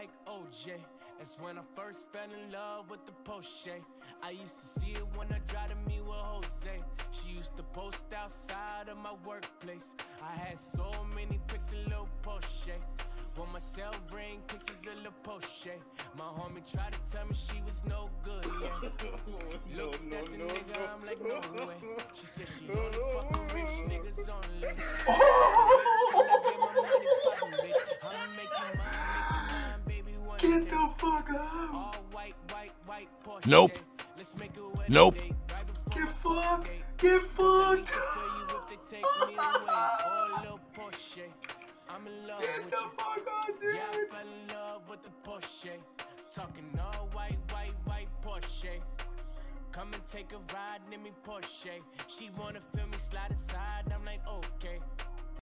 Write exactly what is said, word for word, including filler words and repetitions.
like O J. That's when I first fell in love with the Porsche. I used to see it when I drive to me with Jose. She used to post outside of my workplace. I had so many pics of Lil Porsche. For myself, ring pictures of Lil Porsche. My homie tried to tell me she was no good, yeah. no, Looked no, at the no, nigga, no. I'm like, no way. She said she only fuck with rich niggas only. Wait till I get my money poppin', bitch. I'ma make you mine, make you mine, baby, one Get day. the fuck out. All white, white, white Porsche. Nope. Let's make it wedding Nope. date right before Get my fucked. date. Get I fucked. need to feel you if they take me away. Oh, little Porsche. I'm in love Get with the you. fuck out, dude. Yeah, I fell in love with the Porsche. Talking all white, white, white Porsche. Come and take a ride in me Porsche. She wanna feel me slide aside. I'm like, okay.